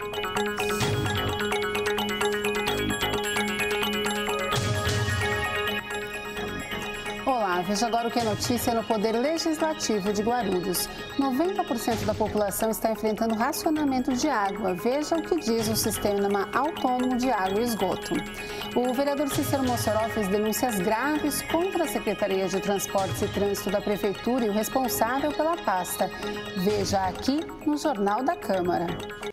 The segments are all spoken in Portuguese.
Olá, veja agora o que é notícia no Poder Legislativo de Guarulhos. 90% da população está enfrentando racionamento de água. Veja o que diz o Sistema Autônomo de Água e Esgoto. O vereador Cícero Mossoró fez denúncias graves contra a Secretaria de Transportes e Trânsito da Prefeitura e o responsável pela pasta. Veja aqui no Jornal da Câmara.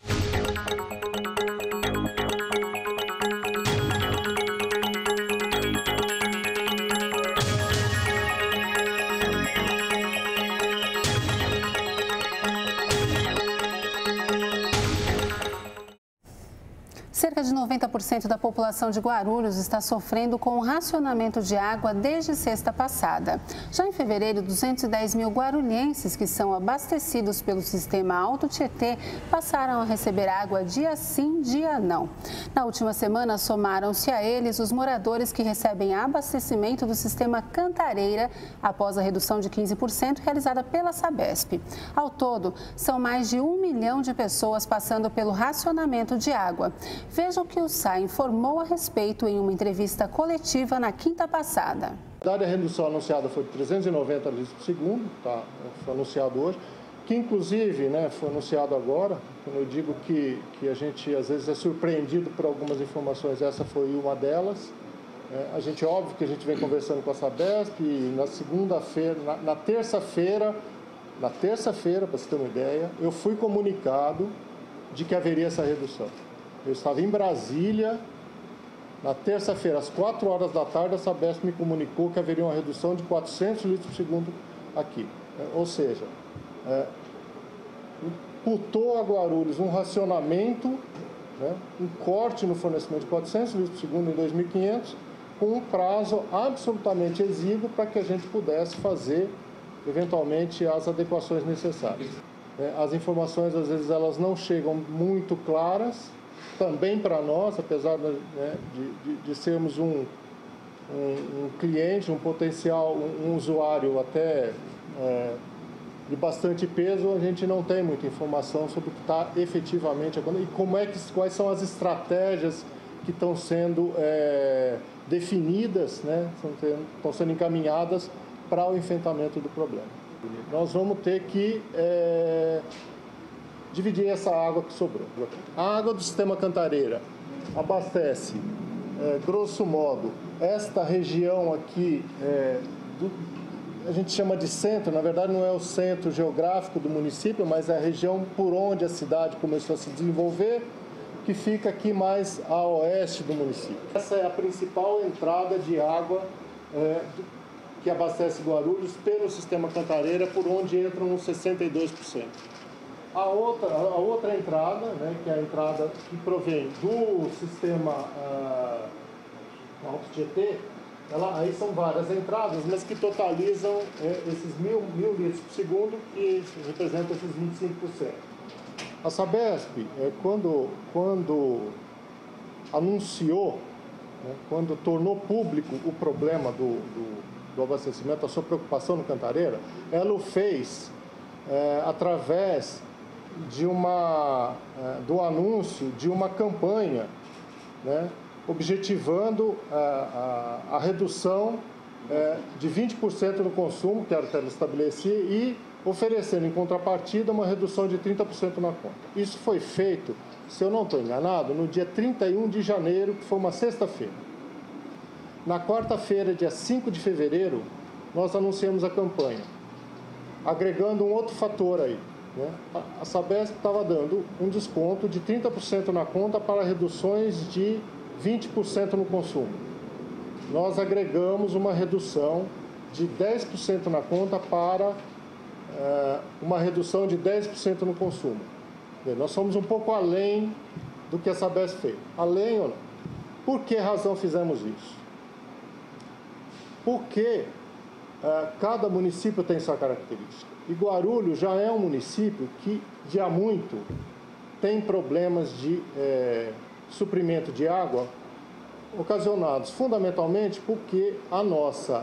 Cerca de 90% da população de Guarulhos está sofrendo com o racionamento de água desde sexta passada. Já em fevereiro, 210 mil guarulhenses que são abastecidos pelo sistema Alto Tietê passaram a receber água dia sim, dia não. Na última semana, somaram-se a eles os moradores que recebem abastecimento do sistema Cantareira após a redução de 15% realizada pela Sabesp. Ao todo, são mais de 1 milhão de pessoas passando pelo racionamento de água. Veja o que o SAI informou a respeito em uma entrevista coletiva na quinta passada. A redução anunciada foi de 390 litros por segundo, tá? Foi anunciado hoje, que inclusive foi anunciado agora. Quando eu digo que a gente às vezes é surpreendido por algumas informações, essa foi uma delas. A gente, óbvio que a gente vem conversando com a Sabesp e na segunda-feira, na terça-feira, para você ter uma ideia, eu fui comunicado de que haveria essa redução. Eu estava em Brasília, na terça-feira, às 4 horas da tarde, a Sabesp me comunicou que haveria uma redução de 400 litros por segundo aqui. Ou seja, imputou a Guarulhos um racionamento, um corte no fornecimento de 400 litros por segundo em 2.500, com um prazo absolutamente exíguo para que a gente pudesse fazer, eventualmente, as adequações necessárias. As informações, às vezes, elas não chegam muito claras, também para nós, apesar de sermos um cliente, um potencial, um usuário até de bastante peso, a gente não tem muita informação sobre o que está efetivamente acontecendo e quais são as estratégias que estão sendo definidas, estão sendo encaminhadas para o enfrentamento do problema. Nós vamos ter que dividir essa água que sobrou. A água do sistema Cantareira abastece, grosso modo, esta região aqui, a gente chama de centro, na verdade não é o centro geográfico do município, mas é a região por onde a cidade começou a se desenvolver, que fica aqui mais a oeste do município. Essa é a principal entrada de água que abastece Guarulhos pelo sistema Cantareira, por onde entram uns 62%. A outra entrada, que é a entrada que provém do sistema Alto Tietê, aí são várias entradas, mas que totalizam esses 1.000 litros por segundo, que representam esses 25%. A Sabesp, quando anunciou, quando tornou público o problema do abastecimento, a sua preocupação no Cantareira, ela o fez através do anúncio de uma campanha, objetivando a redução de 20% no consumo, que era o que ela estabelecia, e oferecendo em contrapartida uma redução de 30% na conta. Isso foi feito, se eu não estou enganado, no dia 31 de janeiro, que foi uma sexta-feira. Na quarta-feira, dia 5 de fevereiro, nós anunciamos a campanha, agregando um outro fator aí. A Sabesp estava dando um desconto de 30% na conta para reduções de 20% no consumo. Nós agregamos uma redução de 10% na conta para uma redução de 10% no consumo. Nós somos um pouco além do que a Sabesp fez. Além ou não? Por que razão fizemos isso? Porque cada município tem sua característica. E Guarulhos já é um município que, de há muito, tem problemas de suprimento de água ocasionados fundamentalmente porque a nossa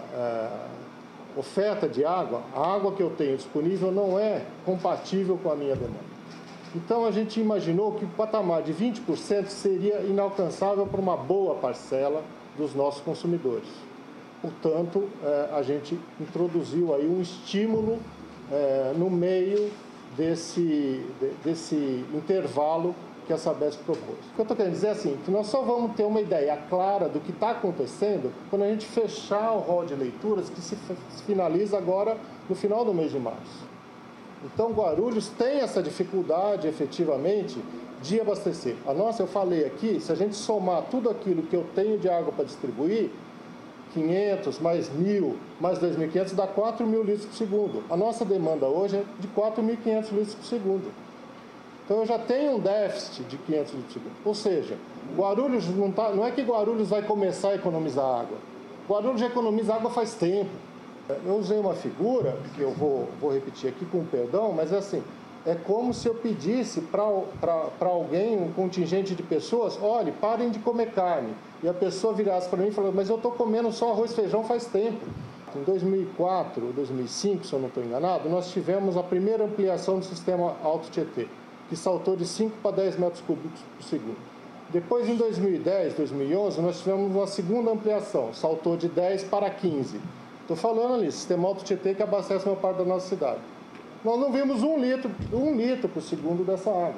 oferta de água, a água que eu tenho disponível não é compatível com a minha demanda. Então a gente imaginou que o patamar de 20% seria inalcançável para uma boa parcela dos nossos consumidores. Portanto, a gente introduziu aí um estímulo no meio desse intervalo que a Sabesp propôs. O que eu estou querendo dizer é assim, que nós só vamos ter uma ideia clara do que está acontecendo quando a gente fechar o rol de leituras que se finaliza agora no final do mês de março. Então, Guarulhos tem essa dificuldade, efetivamente, de abastecer. A nossa, eu falei aqui, se a gente somar tudo aquilo que eu tenho de água para distribuir, 500, mais 1.000, mais 2.500, dá 4.000 litros por segundo. A nossa demanda hoje é de 4.500 litros por segundo. Então, eu já tenho um déficit de 500 litros por segundo. Ou seja, Guarulhos não é que Guarulhos vai começar a economizar água. Guarulhos já economiza água faz tempo. Eu usei uma figura, que eu vou repetir aqui com perdão, mas é assim, é como se eu pedisse para alguém, um contingente de pessoas, olhe, parem de comer carne. E a pessoa virasse para mim e falasse, mas eu estou comendo só arroz e feijão faz tempo. Em 2004 ou 2005, se eu não estou enganado, nós tivemos a primeira ampliação do sistema Alto Tietê, que saltou de 5 para 10 metros cúbicos por segundo. Depois, em 2010, 2011, nós tivemos uma segunda ampliação, saltou de 10 para 15. Estou falando ali, sistema Alto Tietê que abastece uma parte da nossa cidade. Nós não vimos um litro por segundo dessa água.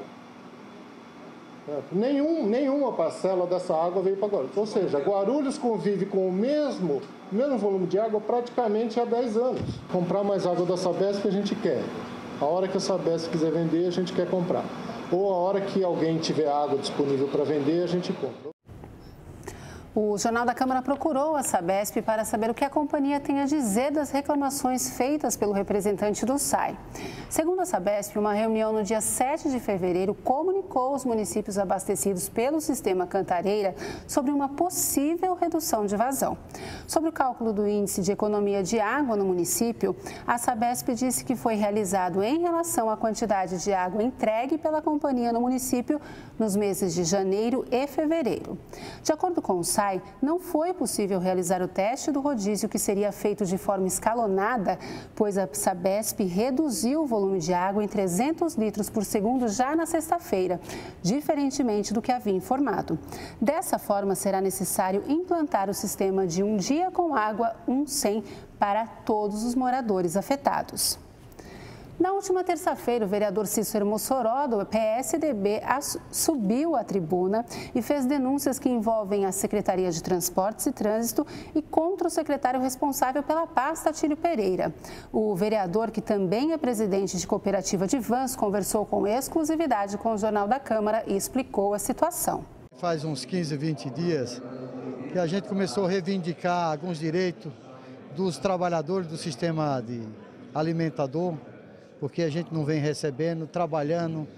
Nenhuma parcela dessa água veio para Guarulhos. Ou seja, Guarulhos convive com o mesmo volume de água praticamente há 10 anos. Comprar mais água da Sabesp a gente quer. A hora que a Sabesp quiser vender, a gente quer comprar. Ou a hora que alguém tiver água disponível para vender, a gente compra. O Jornal da Câmara procurou a Sabesp para saber o que a companhia tem a dizer das reclamações feitas pelo representante do SAI. Segundo a Sabesp, uma reunião no dia 7 de fevereiro comunicou aos municípios abastecidos pelo sistema Cantareira sobre uma possível redução de vazão. Sobre o cálculo do índice de economia de água no município, a Sabesp disse que foi realizado em relação à quantidade de água entregue pela companhia no município nos meses de janeiro e fevereiro. De acordo com o SAI, não foi possível realizar o teste do rodízio que seria feito de forma escalonada, pois a Sabesp reduziu o volume de água em 300 litros por segundo já na sexta-feira, diferentemente do que havia informado. Dessa forma, será necessário implantar o sistema de um dia com água, um sem, para todos os moradores afetados. Na última terça-feira, o vereador Cícero Mossoró, do PSDB, subiu à tribuna e fez denúncias que envolvem a Secretaria de Transportes e Trânsito e contra o secretário responsável pela pasta, Atílio Pereira. O vereador, que também é presidente de cooperativa de vans, conversou com exclusividade com o Jornal da Câmara e explicou a situação. Faz uns 15, 20 dias que a gente começou a reivindicar alguns direitos dos trabalhadores do sistema alimentador, porque a gente não vem recebendo, trabalhando.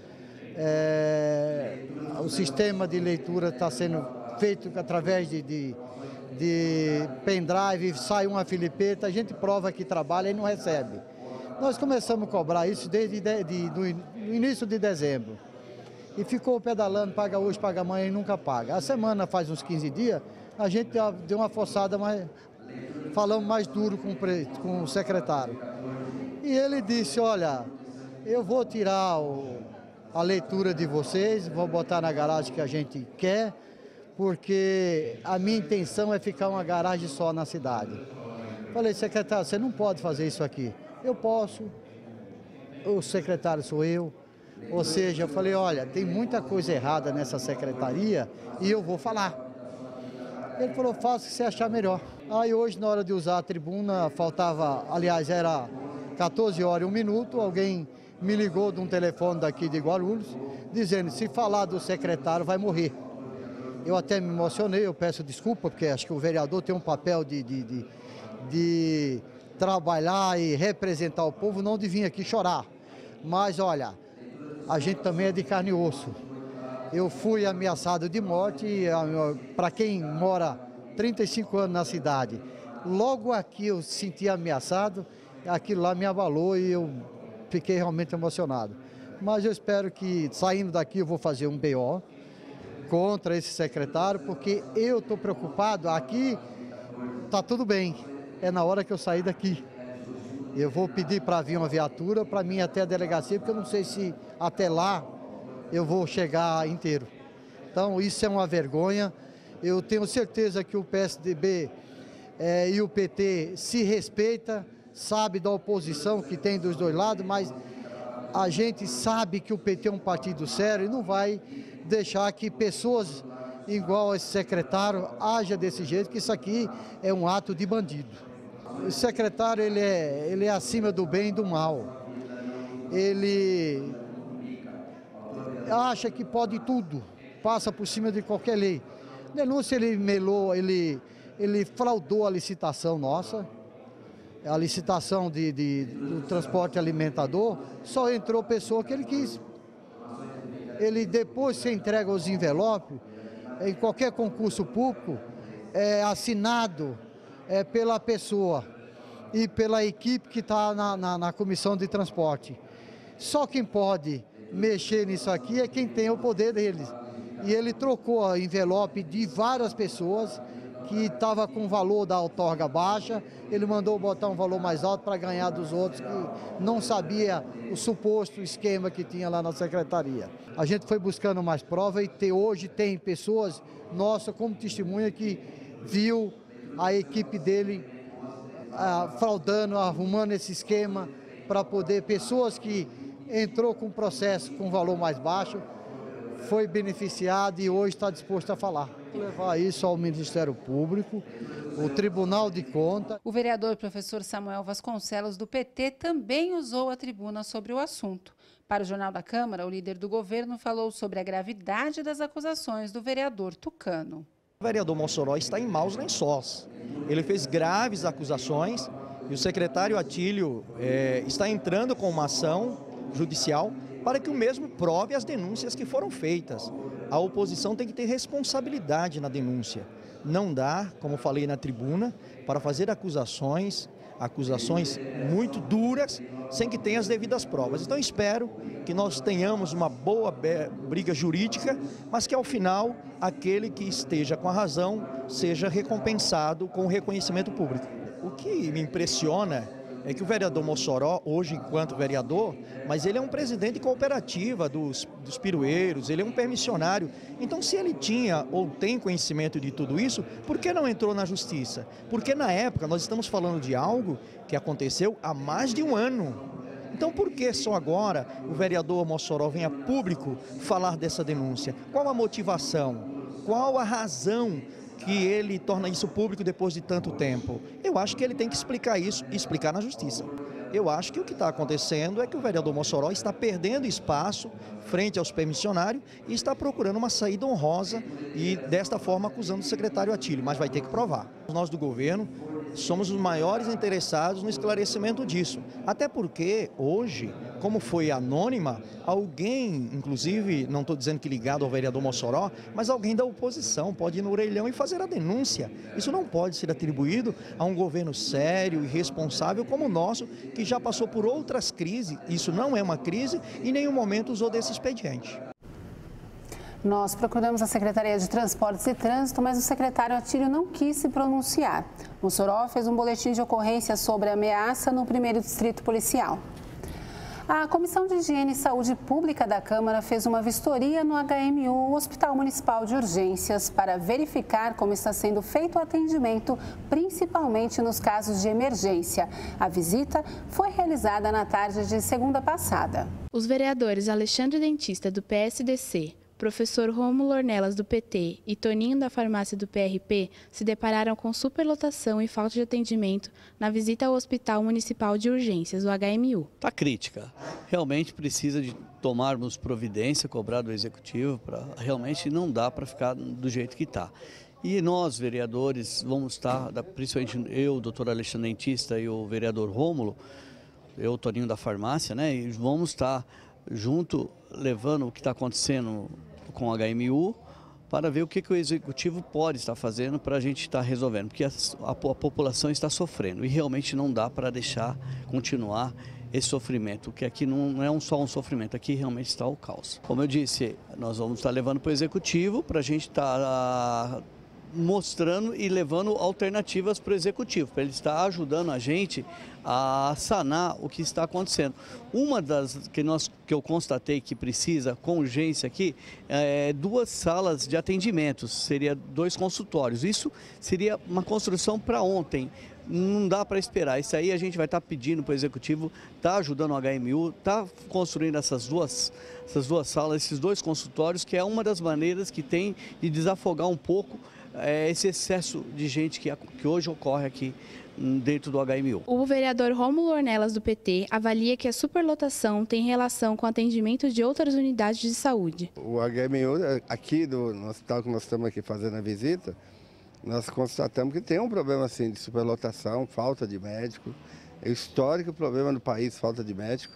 O sistema de leitura está sendo feito através de pendrive, sai uma filipeta, a gente prova que trabalha e não recebe. Nós começamos a cobrar isso desde o início de dezembro. E ficou pedalando, paga hoje, paga amanhã e nunca paga. A semana faz uns 15 dias, a gente deu uma forçada, falamos mais duro com o secretário. E ele disse, olha, eu vou tirar a leitura de vocês, vou botar na garagem que a gente quer, porque a minha intenção é ficar uma garagem só na cidade. Falei, secretário, você não pode fazer isso aqui. Eu posso, o secretário sou eu. Ou seja, eu falei, olha, tem muita coisa errada nessa secretaria e eu vou falar. Ele falou, faça o que você achar melhor. Aí hoje, na hora de usar a tribuna, faltava, aliás, era 14 horas e 1 minuto, alguém me ligou de um telefone daqui de Guarulhos, dizendo, se falar do secretário vai morrer. Eu até me emocionei, eu peço desculpa, porque acho que o vereador tem um papel de trabalhar e representar o povo, não de vir aqui chorar. Mas olha, a gente também é de carne e osso. Eu fui ameaçado de morte, para quem mora 35 anos na cidade, logo aqui eu senti ameaçado, aquilo lá me abalou e eu fiquei realmente emocionado. Mas eu espero que, saindo daqui, eu vou fazer um BO contra esse secretário, porque eu estou preocupado, aqui está tudo bem, é na hora que eu sair daqui. Eu vou pedir para vir uma viatura, para mim até a delegacia, porque eu não sei se até lá eu vou chegar inteiro. Então isso é uma vergonha. Eu tenho certeza que o PSDB e o PT se respeitam, sabe da oposição que tem dos dois lados, mas a gente sabe que o PT é um partido sério e não vai deixar que pessoas igual esse secretário haja desse jeito, que isso aqui é um ato de bandido. O secretário ele é acima do bem e do mal. Ele acha que pode tudo, passa por cima de qualquer lei. Denúncia, ele melou, ele fraudou a licitação nossa, a licitação do transporte alimentador, só entrou pessoa que ele quis. Ele depois se entrega os envelopes, em qualquer concurso público, é assinado pela pessoa e pela equipe que está na comissão de transporte. Só quem pode mexer nisso aqui é quem tem o poder deles. E ele trocou a envelope de várias pessoas que estava com o valor da outorga baixa, ele mandou botar um valor mais alto para ganhar dos outros que não sabia o suposto esquema que tinha lá na secretaria. A gente foi buscando mais prova e hoje tem pessoas nossas como testemunha que viu a equipe dele fraudando, arrumando esse esquema para poder, pessoas que entrou com processo com valor mais baixo, foi beneficiado e hoje está disposto a falar. Levar isso ao Ministério Público, o Tribunal de Contas. O vereador professor Samuel Vasconcelos, do PT, também usou a tribuna sobre o assunto. Para o Jornal da Câmara, o líder do governo falou sobre a gravidade das acusações do vereador Tucano. O vereador Mossoró está em maus lençóis. Ele fez graves acusações e o secretário Atílio está entrando com uma ação judicial para que o mesmo prove as denúncias que foram feitas. A oposição tem que ter responsabilidade na denúncia. Não dá, como falei na tribuna, para fazer acusações muito duras, sem que tenha as devidas provas. Então espero que nós tenhamos uma boa briga jurídica, mas que ao final, aquele que esteja com a razão seja recompensado com o reconhecimento público. O que me impressiona é que o vereador Mossoró, hoje enquanto vereador, mas ele é um presidente de cooperativa dos pirueiros, ele é um permissionário. Então, se ele tinha ou tem conhecimento de tudo isso, por que não entrou na justiça? Porque na época, nós estamos falando de algo que aconteceu há mais de um ano. Então, por que só agora o vereador Mossoró vem a público falar dessa denúncia? Qual a motivação? Qual a razão que ele torna isso público depois de tanto tempo? Eu acho que ele tem que explicar isso e explicar na justiça. Eu acho que o que está acontecendo é que o vereador Mossoró está perdendo espaço frente aos permissionários e está procurando uma saída honrosa e desta forma acusando o secretário Atílio, mas vai ter que provar. Nós do governo somos os maiores interessados no esclarecimento disso. Até porque hoje, como foi anônima, alguém, inclusive, não estou dizendo que ligado ao vereador Mossoró, mas alguém da oposição pode ir no orelhão e fazer a denúncia. Isso não pode ser atribuído a um governo sério e responsável como o nosso, que já passou por outras crises. Isso não é uma crise e em nenhum momento usou desse expediente. Nós procuramos a Secretaria de Transportes e Trânsito, mas o secretário Atílio não quis se pronunciar. Mossoró fez um boletim de ocorrência sobre a ameaça no 1º Distrito Policial. A Comissão de Higiene e Saúde Pública da Câmara fez uma vistoria no HMU, o Hospital Municipal de Urgências, para verificar como está sendo feito o atendimento, principalmente nos casos de emergência. A visita foi realizada na tarde de segunda passada. Os vereadores Alexandre Dentista, do PSDC, professor Rômulo Ornelas, do PT, e Toninho, da farmácia do PRP, se depararam com superlotação e falta de atendimento na visita ao Hospital Municipal de Urgências, o HMU. Está crítica. Realmente precisa de tomarmos providência, cobrar do Executivo, realmente não dá para ficar do jeito que está. E nós, vereadores, vamos estar, principalmente eu, o doutor Alexandre Dentista e o vereador Rômulo, eu, Toninho, da farmácia, né, e vamos estar junto, levando o que está acontecendo com o HMU, para ver o que o Executivo pode estar fazendo para a gente estar resolvendo, porque a população está sofrendo e realmente não dá para deixar continuar esse sofrimento, que aqui não é só um sofrimento, aqui realmente está o caos. Como eu disse, nós vamos estar levando para o Executivo para a gente estar mostrando e levando alternativas para o Executivo, para ele estar ajudando a gente a sanar o que está acontecendo. Uma das que eu constatei que precisa com urgência aqui é 2 salas de atendimentos, seria 2 consultórios. Isso seria uma construção para ontem. Não dá para esperar. Isso aí a gente vai estar pedindo para o Executivo, está ajudando o HMU, está construindo essas duas salas, esses 2 consultórios, que é uma das maneiras que tem de desafogar um pouco esse excesso de gente que hoje ocorre aqui dentro do HMU. O vereador Rômulo Ornelas, do PT, avalia que a superlotação tem relação com o atendimento de outras unidades de saúde. O HMU, aqui no hospital que nós estamos aqui fazendo a visita, nós constatamos que tem um problema assim de superlotação, falta de médico, é histórico problema no país, falta de médico.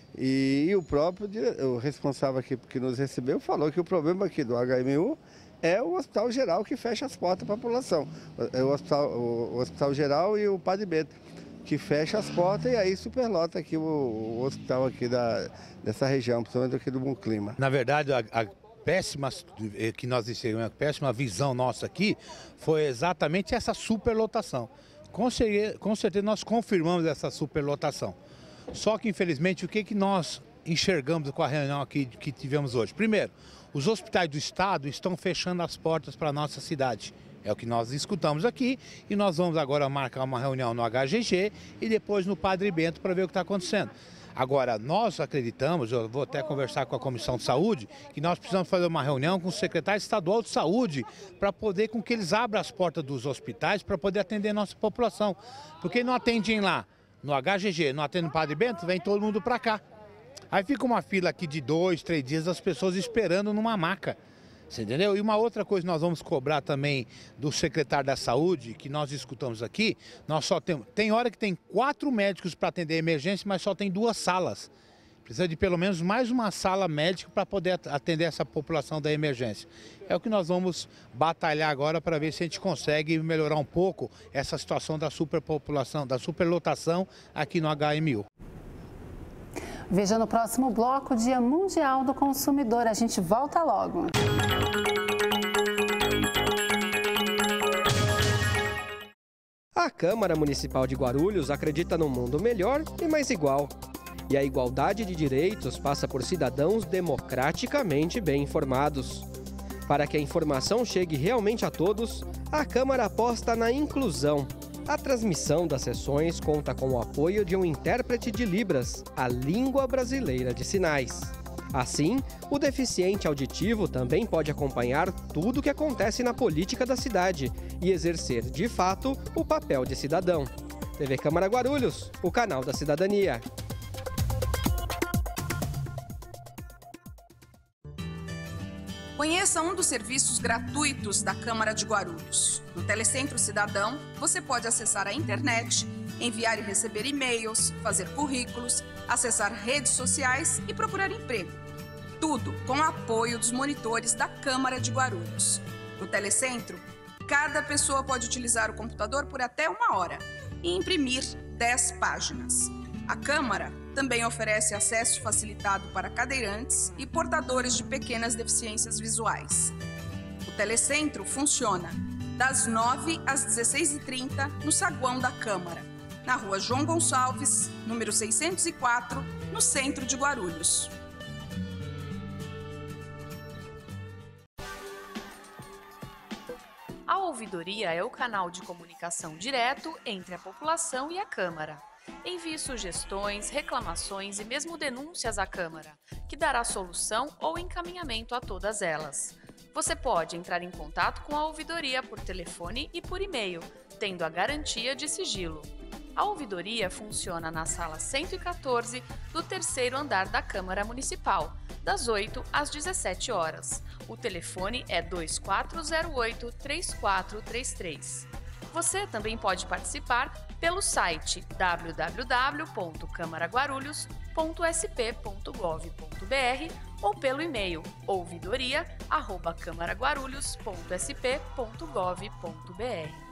E o próprio o responsável aqui que nos recebeu falou que o problema aqui do HMU é o Hospital Geral que fecha as portas para a população. É o Hospital Geral e o Padre Bento, que fecha as portas e aí superlota aqui o hospital aqui dessa região, principalmente aqui do Bom Clima. Na verdade, a péssima que nós enxergamos, a péssima visão nossa aqui foi exatamente essa superlotação. Com certeza nós confirmamos essa superlotação. Só que infelizmente o que nós enxergamos com a reunião aqui que tivemos hoje? Primeiro, os hospitais do estado estão fechando as portas para a nossa cidade. É o que nós escutamos aqui e nós vamos agora marcar uma reunião no HGG e depois no Padre Bento para ver o que está acontecendo. Agora, nós acreditamos, eu vou até conversar com a Comissão de Saúde, que nós precisamos fazer uma reunião com o secretário estadual de saúde para poder com que eles abram as portas dos hospitais para poder atender a nossa população. Porque não atendem lá no HGG, não atendem no Padre Bento, vem todo mundo para cá. Aí fica uma fila aqui de 2, 3 dias, as pessoas esperando numa maca. Você entendeu? E uma outra coisa que nós vamos cobrar também do secretário da Saúde, que nós escutamos aqui, nós só tem hora que tem 4 médicos para atender a emergência, mas só tem 2 salas. Precisa de pelo menos mais uma sala médica para poder atender essa população da emergência. É o que nós vamos batalhar agora para ver se a gente consegue melhorar um pouco essa situação da superpopulação, da superlotação aqui no HMU. Veja no próximo bloco, Dia Mundial do Consumidor. A gente volta logo. A Câmara Municipal de Guarulhos acredita num mundo melhor e mais igual. E a igualdade de direitos passa por cidadãos democraticamente bem informados. Para que a informação chegue realmente a todos, a Câmara aposta na inclusão. A transmissão das sessões conta com o apoio de um intérprete de Libras, a língua brasileira de sinais. Assim, o deficiente auditivo também pode acompanhar tudo o que acontece na política da cidade e exercer, de fato, o papel de cidadão. TV Câmara Guarulhos, o canal da cidadania. Conheça um dos serviços gratuitos da Câmara de Guarulhos. No Telecentro Cidadão, você pode acessar a internet, enviar e receber e-mails, fazer currículos, acessar redes sociais e procurar emprego. Tudo com o apoio dos monitores da Câmara de Guarulhos. No Telecentro, cada pessoa pode utilizar o computador por até 1 hora e imprimir 10 páginas. A Câmara também oferece acesso facilitado para cadeirantes e portadores de pequenas deficiências visuais. O Telecentro funciona das 9 às 16h30 no saguão da Câmara, na rua João Gonçalves, número 604, no centro de Guarulhos. A ouvidoria é o canal de comunicação direto entre a população e a Câmara. Envie sugestões, reclamações e mesmo denúncias à Câmara, que dará solução ou encaminhamento a todas elas. Você pode entrar em contato com a ouvidoria por telefone e por e-mail, tendo a garantia de sigilo. A ouvidoria funciona na sala 114 do 3º andar da Câmara Municipal, das 8 às 17 horas. O telefone é 2408-3433. Você também pode participar pelo site www.camaraguarulhos.sp.gov.br ou pelo e-mail ouvidoria@camaraguarulhos.sp.gov.br.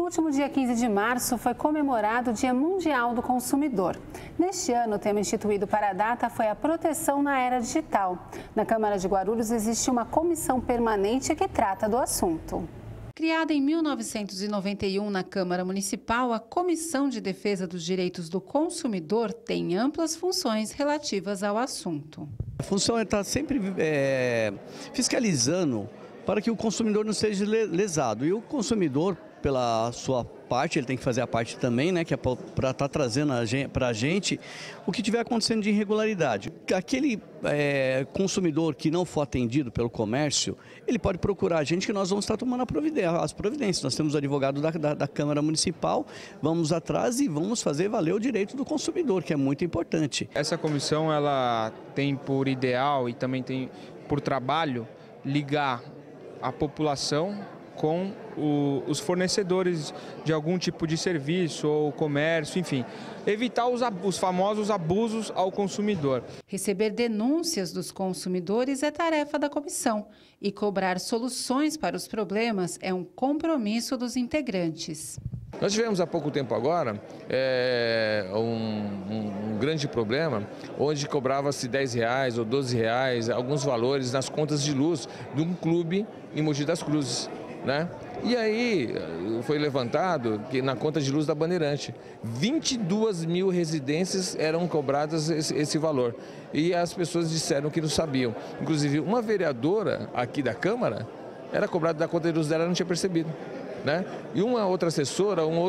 último dia 15 de março foi comemorado o Dia Mundial do Consumidor. Neste ano, o tema instituído para a data foi a proteção na era digital. Na Câmara de Guarulhos existe uma comissão permanente que trata do assunto. Criada em 1991 na Câmara Municipal, a Comissão de Defesa dos Direitos do Consumidor tem amplas funções relativas ao assunto. A função é estar sempre fiscalizando para que o consumidor não seja lesado. E o consumidor, pela sua parte, ele tem que fazer a parte também, né, que é para estar trazendo para a gente o que estiver acontecendo de irregularidade. Aquele consumidor que não for atendido pelo comércio, ele pode procurar a gente que nós vamos estar tomando as providências. Nós temos o advogado da Câmara Municipal, vamos atrás e vamos fazer valer o direito do consumidor, que é muito importante. Essa comissão ela tem por ideal e também tem por trabalho ligar a população com os fornecedores de algum tipo de serviço ou comércio, enfim, evitar os famosos abusos ao consumidor. Receber denúncias dos consumidores é tarefa da comissão e cobrar soluções para os problemas é um compromisso dos integrantes. Nós tivemos há pouco tempo agora um grande problema, onde cobrava-se R$10 ou R$12, alguns valores nas contas de luz de um clube em Mogi das Cruzes, né? E aí foi levantado que na conta de luz da Bandeirante, 22 mil residências eram cobradas esse valor. E as pessoas disseram que não sabiam. Inclusive, uma vereadora aqui da Câmara era cobrada da conta de luz dela e não tinha percebido. Né? E uma outra assessora, um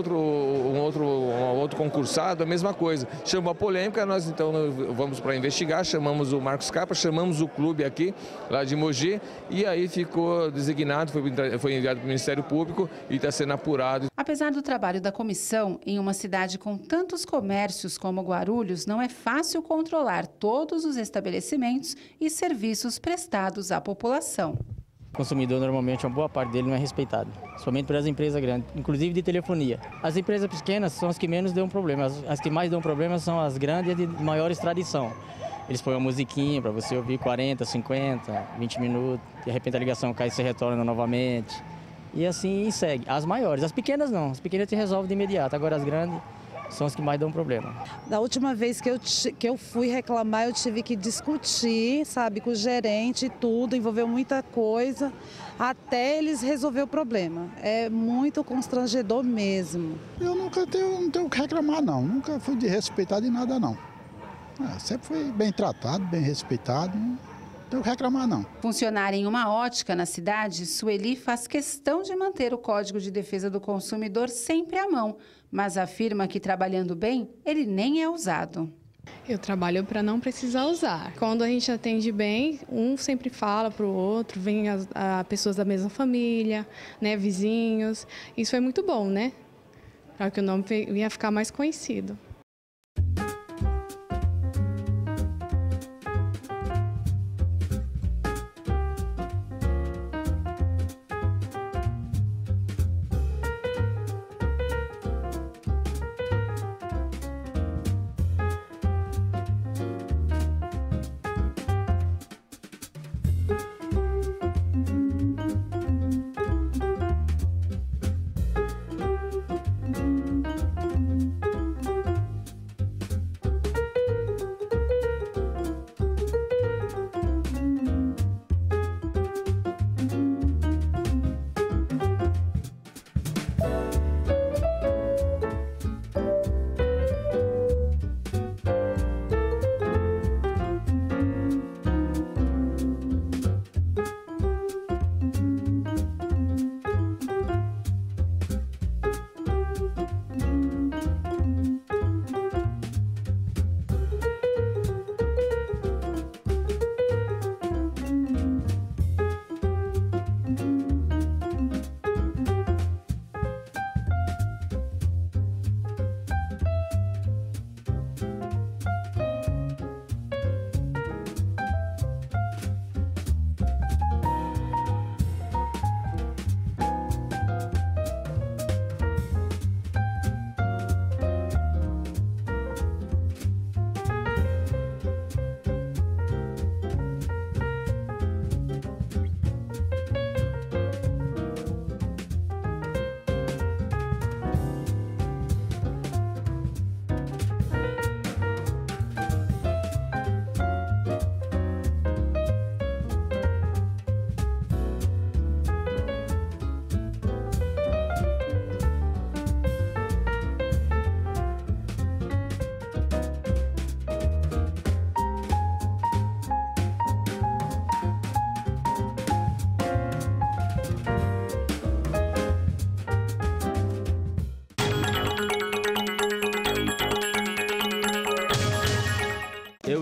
outro concursado, a mesma coisa. Chamou a polêmica, nós então vamos para investigar, chamamos o Marcos Capa, chamamos o clube aqui, lá de Mogi, e aí ficou designado, foi enviado para o Ministério Público e está sendo apurado. Apesar do trabalho da comissão, em uma cidade com tantos comércios como Guarulhos, não é fácil controlar todos os estabelecimentos e serviços prestados à população. O consumidor, normalmente, uma boa parte dele não é respeitado, somente pelas empresas grandes, inclusive de telefonia. As empresas pequenas são as que menos dão problema, as que mais dão problema são as grandes e de maiores tradição. Eles põem uma musiquinha para você ouvir 40, 50, 20 minutos, de repente a ligação cai e você retorna novamente. E assim segue. As maiores, as pequenas não, as pequenas te resolvem de imediato, agora as grandes são as que mais dão problema. Da última vez que eu fui reclamar, eu tive que discutir, sabe, com o gerente e tudo, envolveu muita coisa, até eles resolver o problema. É muito constrangedor mesmo. Eu não tenho o que reclamar, não. Nunca fui desrespeitado em nada, não. Sempre fui bem tratado, bem respeitado. Não tenho o que reclamar, não. Funcionária em uma ótica na cidade, Sueli faz questão de manter o Código de Defesa do Consumidor sempre à mão, mas afirma que, trabalhando bem, ele nem é usado. Eu trabalho para não precisar usar. Quando a gente atende bem, um sempre fala para o outro, vem as pessoas da mesma família, né, vizinhos. Isso foi muito bom, né? Para que o nome ia ficar mais conhecido.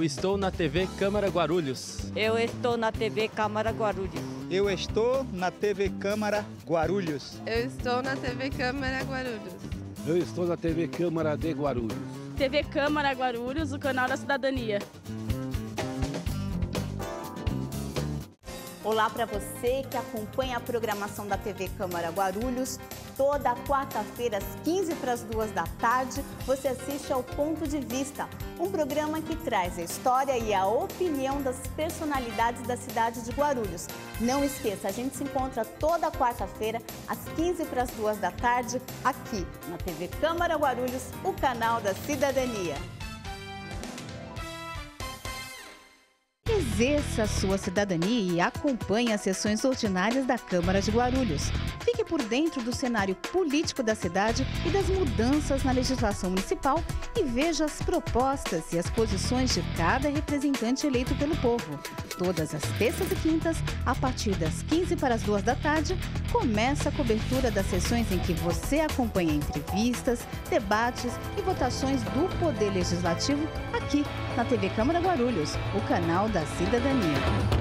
estou na TV Câmara Guarulhos. Eu estou na TV Câmara Guarulhos. Eu estou na TV Câmara Guarulhos. Eu estou na TV Câmara Guarulhos. Eu estou na TV Câmara de Guarulhos. TV Câmara Guarulhos, o canal da cidadania. Olá para você que acompanha a programação da TV Câmara Guarulhos. Toda quarta-feira, às 2:45, você assiste ao Ponto de Vista, um programa que traz a história e a opinião das personalidades da cidade de Guarulhos. Não esqueça, a gente se encontra toda quarta-feira, às 2:45, aqui na TV Câmara Guarulhos, o canal da cidadania. Exerça a sua cidadania e acompanhe as sessões ordinárias da Câmara de Guarulhos. Fique por dentro do cenário político da cidade e das mudanças na legislação municipal e veja as propostas e as posições de cada representante eleito pelo povo. Todas as terças e quintas, a partir das 2:45, começa a cobertura das sessões em que você acompanha entrevistas, debates e votações do Poder Legislativo aqui na TV Câmara Guarulhos, o canal da cidadania.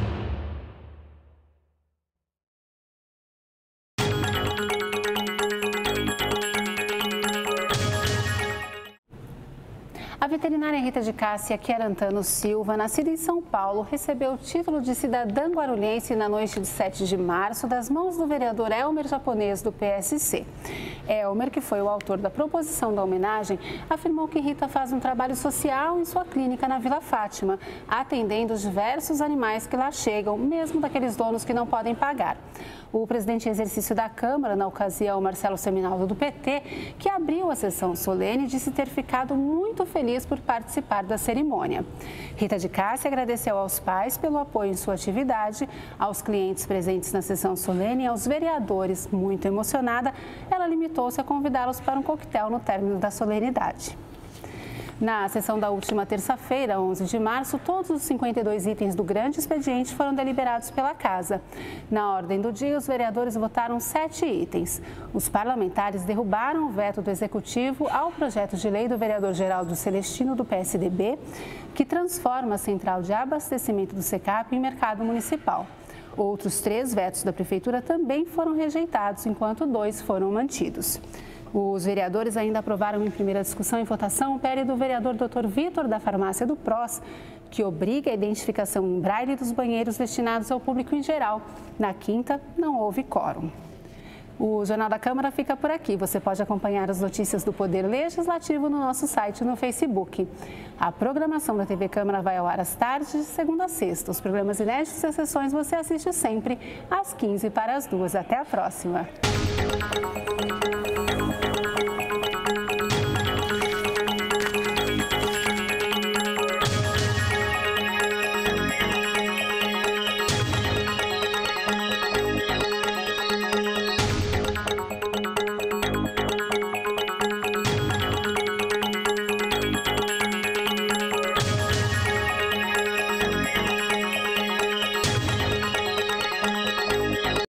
A veterinária Rita de Cássia Querantano Silva, nascida em São Paulo, recebeu o título de cidadã guarulhense na noite de 7 de março das mãos do vereador Elmer Japonês, do PSC. Elmer, que foi o autor da proposição da homenagem, afirmou que Rita faz um trabalho social em sua clínica na Vila Fátima, atendendo os diversos animais que lá chegam, mesmo daqueles donos que não podem pagar. O presidente em exercício da Câmara, na ocasião, Marcelo Seminaldo, do PT, que abriu a sessão solene, disse ter ficado muito feliz por participar da cerimônia. Rita de Cássia agradeceu aos pais pelo apoio em sua atividade, aos clientes presentes na sessão solene e aos vereadores. Muito emocionada, ela limitou-se a convidá-los para um coquetel no término da solenidade. Na sessão da última terça-feira, 11 de março, todos os 52 itens do grande expediente foram deliberados pela Casa. Na ordem do dia, os vereadores votaram 7 itens. Os parlamentares derrubaram o veto do Executivo ao projeto de lei do vereador Geraldo Celestino, do PSDB, que transforma a central de abastecimento do SECAP em mercado municipal. Outros 3 vetos da Prefeitura também foram rejeitados, enquanto 2 foram mantidos. Os vereadores ainda aprovaram em primeira discussão e votação o PL do vereador Dr. Vitor, da farmácia do PROS, que obriga a identificação em braille dos banheiros destinados ao público em geral. Na quinta, não houve quórum. O Jornal da Câmara fica por aqui. Você pode acompanhar as notícias do Poder Legislativo no nosso site e no Facebook. A programação da TV Câmara vai ao ar às tardes, de segunda a sexta. Os programas inéditos e as sessões você assiste sempre às 2:45. Até a próxima.